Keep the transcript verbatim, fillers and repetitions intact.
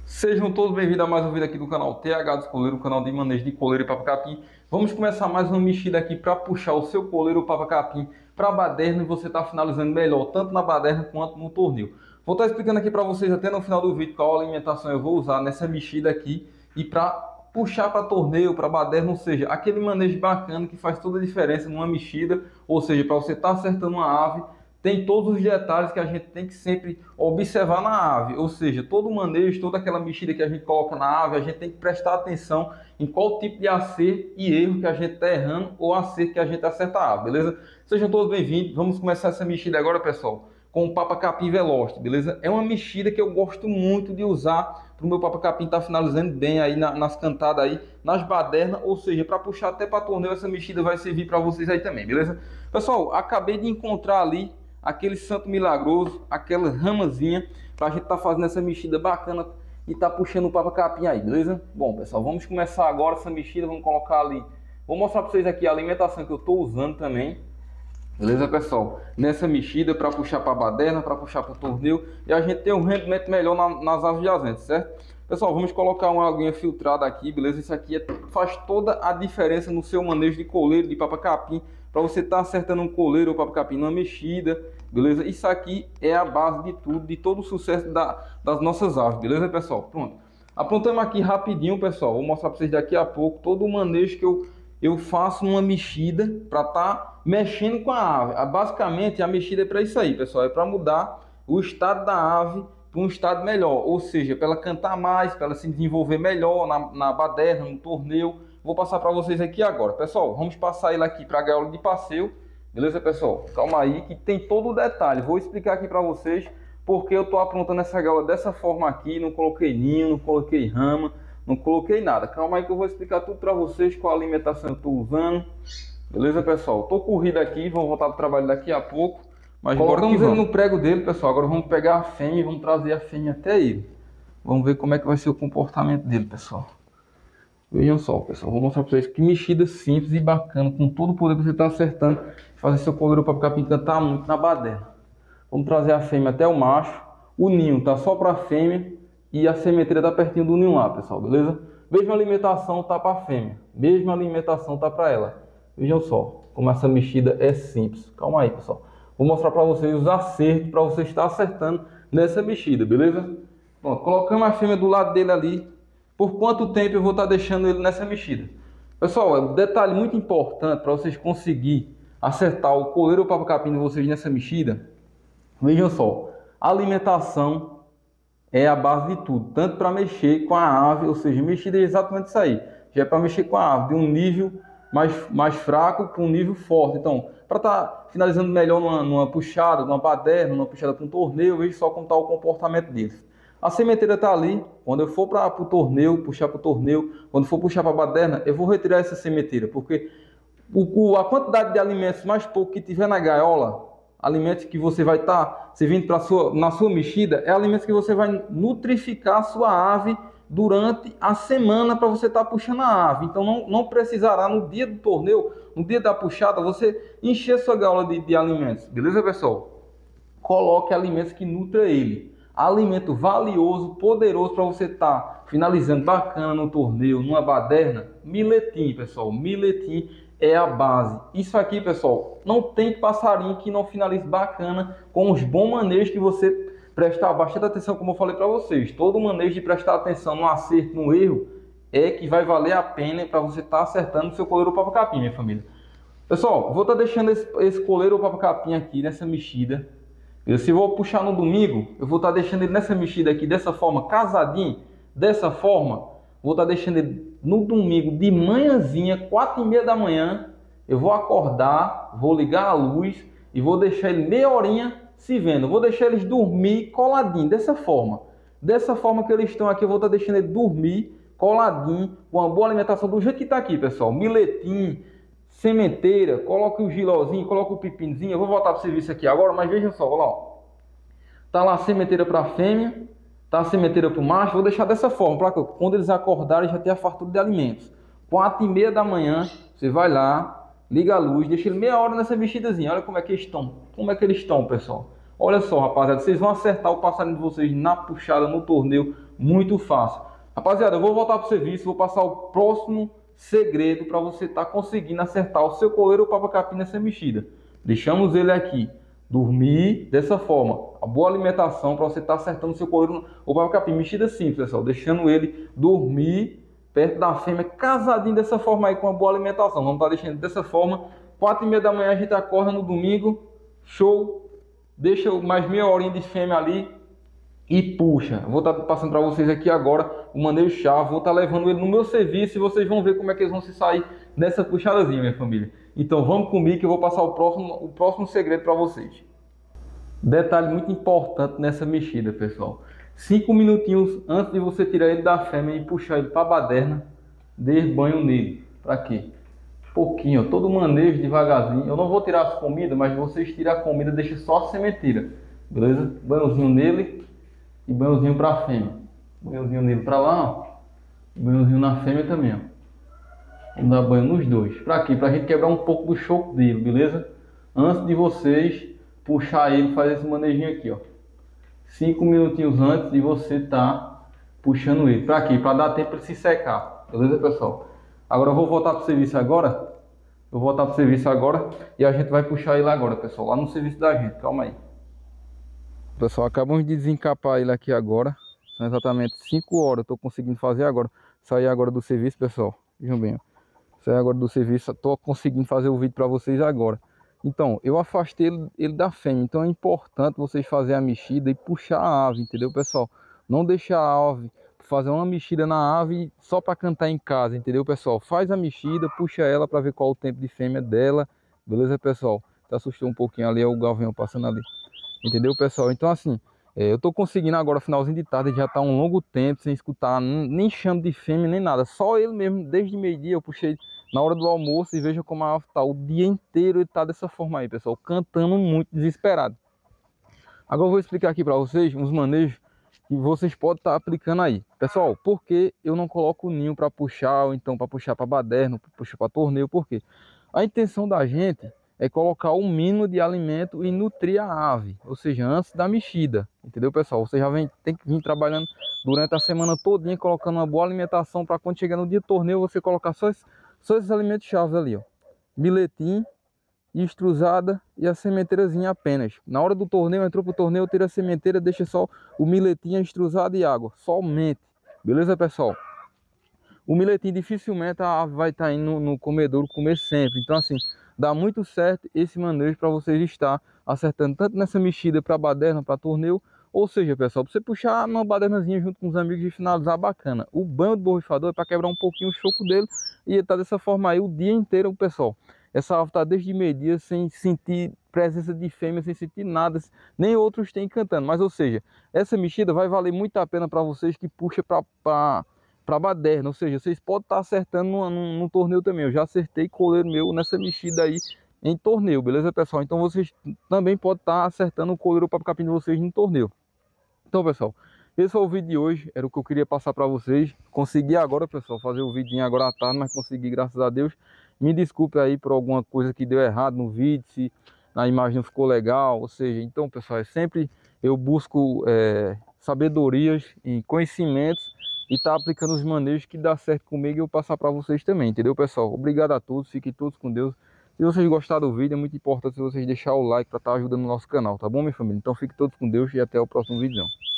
Sejam todos bem-vindos a mais um vídeo aqui do canal T H dos Coleiros, o canal de manejo de coleiro e papa-capim. Vamos começar mais uma mexida aqui para puxar o seu coleiro ou papa-capim para a baderna e você está finalizando melhor, tanto na baderna quanto no torneio. Vou estar explicando aqui para vocês até no final do vídeo qual alimentação eu vou usar nessa mexida aqui e para puxar para torneio, para baderna, ou seja, aquele manejo bacana que faz toda a diferença numa mexida, ou seja, para você estar acertando uma ave. Tem todos os detalhes que a gente tem que sempre observar na ave, ou seja, todo o manejo, toda aquela mexida que a gente coloca na ave, a gente tem que prestar atenção em qual tipo de acerto e erro que a gente está errando ou acerto que a gente acerta a ave, beleza? Sejam todos bem-vindos, vamos começar essa mexida agora, pessoal, com o papa-capim Velocity, beleza? É uma mexida que eu gosto muito de usar para o meu papa-capim estar tá finalizando bem aí na, nas cantadas aí, nas badernas, ou seja, para puxar até para torneio, essa mexida vai servir para vocês aí também, beleza? Pessoal, acabei de encontrar ali aquele santo milagroso, aquela ramazinha, para a gente estar tá fazendo essa mexida bacana e tá puxando o papa-capim aí, beleza? Bom, pessoal, vamos começar agora essa mexida, vamos colocar ali, vou mostrar para vocês aqui a alimentação que eu estou usando também, beleza, pessoal? Nessa mexida para puxar para a baderna, para puxar para o torneio e a gente ter um rendimento melhor na, nas aves jazentes, certo? Pessoal, vamos colocar uma aguinha filtrada aqui, beleza? Isso aqui é, faz toda a diferença no seu manejo de coleiro, de papa-capim, para você estar tá acertando um coleiro ou papa-capim numa mexida, beleza? Isso aqui é a base de tudo, de todo o sucesso da, das nossas aves, beleza, pessoal? Pronto. Aprontamos aqui rapidinho, pessoal. Vou mostrar para vocês daqui a pouco todo o manejo que eu, eu faço numa mexida para estar tá mexendo com a ave. Basicamente, a mexida é para isso aí, pessoal. É para mudar o estado da ave para um estado melhor, ou seja, para ela cantar mais, para ela se desenvolver melhor na, na baderna, no torneio. Vou passar para vocês aqui agora. Pessoal, vamos passar ele aqui para a gaiola de passeio. Beleza, pessoal? Calma aí que tem todo o detalhe. Vou explicar aqui para vocês porque eu estou aprontando essa gaiola dessa forma aqui. Não coloquei ninho, não coloquei rama, não coloquei nada. Calma aí que eu vou explicar tudo para vocês, qual alimentação eu estou usando. Beleza, pessoal? Estou corrido aqui, vamos voltar para o trabalho daqui a pouco. Mas colocamos ele no prego dele, pessoal. Agora vamos pegar a fêmea e vamos trazer a fêmea até ele. Vamos ver como é que vai ser o comportamento dele, pessoal. Vejam só, pessoal, vou mostrar para vocês que mexida simples e bacana, com todo o poder que você está acertando, fazer seu coleiro para papa-capim cantar muito na baderna. Vamos trazer a fêmea até o macho, o ninho tá só para a fêmea e a sementeira tá pertinho do ninho lá, pessoal, beleza? Mesma alimentação tá para a fêmea, mesma alimentação tá para ela. Vejam só como essa mexida é simples. Calma aí, pessoal. Vou mostrar para vocês os acertos para você estar acertando nessa mexida, beleza? Pronto, colocamos a fêmea do lado dele ali. Por quanto tempo eu vou estar deixando ele nessa mexida? Pessoal, é um detalhe muito importante para vocês conseguirem acertar o coleiro ou papa-capim de vocês nessa mexida. Vejam só, a alimentação é a base de tudo, tanto para mexer com a ave, ou seja, mexida é exatamente isso aí. Já é para mexer com a ave de um nível mais, mais fraco para um nível forte. Então, para estar finalizando melhor numa, numa puxada, numa baderna, numa puxada para um torneio, veja só como está o comportamento deles. A sementeira está ali, quando eu for para o torneio, puxar para o torneio, quando for puxar para a baderna, eu vou retirar essa sementeira, porque o, o, a quantidade de alimentos mais pouco que tiver na gaiola, alimentos que você vai estar tá servindo pra sua, na sua mexida, é alimentos que você vai nutrificar a sua ave durante a semana para você estar tá puxando a ave. Então não, não precisará no dia do torneio, no dia da puxada, você encher sua gaiola de, de alimentos, beleza, pessoal? Coloque alimentos que nutram ele. Alimento valioso, poderoso para você estar tá finalizando bacana no torneio, numa baderna. Miletim, pessoal, miletim é a base. Isso aqui, pessoal, não tem passarinho que não finalize bacana com os bons manejos que você prestar bastante atenção, como eu falei para vocês. Todo manejo de prestar atenção no acerto, no erro, é que vai valer a pena para você estar tá acertando o seu coleiro ou papa-capim, minha família. Pessoal, vou estar tá deixando esse, esse coleiro ou papa-capim aqui nessa mexida. Eu, se eu vou puxar no domingo, eu vou estar deixando ele nessa mexida aqui, dessa forma, casadinho, dessa forma. Vou estar deixando ele no domingo, de manhãzinha, quatro e meia da manhã. Eu vou acordar, vou ligar a luz e vou deixar ele meia horinha se vendo. Vou deixar eles dormir coladinho, dessa forma. Dessa forma que eles estão aqui, eu vou estar deixando ele dormir coladinho, com uma boa alimentação, do jeito que está aqui, pessoal. Miletim, sementeira, coloca o gilozinho, coloca o pepinozinho. Eu vou voltar para o serviço aqui agora, mas vejam só, olha lá, ó. Tá lá a sementeira para a fêmea, tá a sementeira para o macho. Vou deixar dessa forma, para que quando eles acordarem já tenha a fartura de alimentos. Quatro e meia da manhã, você vai lá, liga a luz, deixa ele meia hora nessa mexidazinha. Olha como é que eles estão, como é que eles estão, pessoal. Olha só, rapaziada, vocês vão acertar o passarinho de vocês na puxada, no torneio, muito fácil. Rapaziada, eu vou voltar para o serviço, vou passar o próximo segredo para você estar tá conseguindo acertar o seu coleiro ou papa-capim nessa mexida. Deixamos ele aqui. Dormir dessa forma. A boa alimentação para você estar tá acertando o seu coleiro ou papa-capim. Mexida simples, pessoal. Deixando ele dormir perto da fêmea, casadinho dessa forma aí, com uma boa alimentação. Vamos estar tá deixando dessa forma. Quatro e meia da manhã a gente acorda no domingo. Show. Deixa mais meia horinha de fêmea ali e puxa. Vou estar tá passando para vocês aqui agora o manejo chave. Vou estar tá levando ele no meu serviço e vocês vão ver como é que eles vão se sair dessa puxadazinha, minha família. Então vamos comigo que eu vou passar o próximo, o próximo segredo para vocês. Detalhe muito importante nessa mexida, pessoal. Cinco minutinhos antes de você tirar ele da fêmea e puxar ele para a baderna, dê banho nele. Para quê? Pouquinho, ó, todo manejo devagarzinho. Eu não vou tirar as comidas, mas vocês tiram a comida, deixa só a sementeira. Beleza? Banhozinho nele e banhozinho para a fêmea. Banhozinho nele para lá, ó. Banhozinho na fêmea também, ó. Vamos dar banho nos dois. Para quê? Para a gente quebrar um pouco do choco dele, beleza? Antes de vocês puxar ele, fazer esse manejinho aqui, ó. Cinco minutinhos antes de você tá puxando ele. Para quê? Para dar tempo para ele se secar. Beleza, pessoal? Agora eu vou voltar para o serviço agora. Eu vou voltar para o serviço agora e a gente vai puxar ele agora, pessoal. Lá no serviço da gente. Calma aí. Pessoal, acabamos de desencapar ele aqui agora. São exatamente cinco horas. Eu tô conseguindo fazer agora. Sair agora do serviço, pessoal. Vejam bem, ó. Sair agora do serviço. Tô conseguindo fazer o vídeo para vocês agora. Então, eu afastei ele, ele da fêmea. Então é importante vocês fazerem a mexida e puxar a ave, entendeu, pessoal? Não deixar a ave fazer uma mexida na ave só para cantar em casa, entendeu, pessoal? Faz a mexida, puxa ela para ver qual é o tempo de fêmea dela. Beleza, pessoal? Tá assustou um pouquinho ali, é o gavião passando ali. Entendeu, pessoal? Então, assim, é, eu tô conseguindo agora, finalzinho de tarde, já tá um longo tempo sem escutar nem chamo de fêmea, nem nada. Só ele mesmo, desde meio-dia, eu puxei na hora do almoço e veja como a ave tá. O dia inteiro ele tá dessa forma aí, pessoal, cantando muito, desesperado. Agora eu vou explicar aqui para vocês uns manejos que vocês podem estar tá aplicando aí. Pessoal, por que eu não coloco o ninho para puxar, ou então para puxar para baderna, para puxar para torneio? Por quê? A intenção da gente é colocar o mínimo de alimento e nutrir a ave, ou seja, antes da mexida, entendeu, pessoal? Você já vem, tem que vir trabalhando durante a semana todinha, colocando uma boa alimentação para quando chegar no dia do torneio, você colocar só, esse, só esses alimentos chaves ali, ó. Miletim, extrusada e a sementeirazinha apenas. Na hora do torneio, entrou pro torneio, tira a sementeira, deixa só o miletim, a extrusada e água, somente. Beleza, pessoal? O miletim dificilmente a ave vai estar indo no, no comedouro comer sempre. Então, assim, dá muito certo esse manejo para vocês estar acertando tanto nessa mexida para baderna, para torneio. Ou seja, pessoal, para você puxar uma badernazinha junto com os amigos e finalizar bacana. O banho do borrifador é para quebrar um pouquinho o choco dele e ele tá dessa forma aí o dia inteiro, pessoal. Essa ave tá desde meio-dia sem sentir presença de fêmea, sem sentir nada, nem outros têm cantando. Mas, ou seja, essa mexida vai valer muito a pena para vocês que puxa para para baderna, ou seja, vocês podem estar acertando no, no, no torneio também. Eu já acertei coleiro meu nessa mexida aí em torneio, beleza, pessoal? Então vocês também podem estar acertando o coleiro para o capim de vocês no torneio. Então, pessoal, esse foi o vídeo de hoje, era o que eu queria passar para vocês. Consegui agora, pessoal, fazer o vidinho agora à tarde, mas consegui, graças a Deus. Me desculpe aí por alguma coisa que deu errado no vídeo, se a imagem não ficou legal, ou seja, então, pessoal, é sempre eu busco é, sabedorias e conhecimentos e tá aplicando os manejos que dá certo comigo e eu passar para vocês também, entendeu, pessoal? Obrigado a todos, fiquem todos com Deus. Se vocês gostaram do vídeo, é muito importante vocês deixarem o like para estar ajudando o nosso canal, tá bom, minha família? Então fiquem todos com Deus e até o próximo vídeo.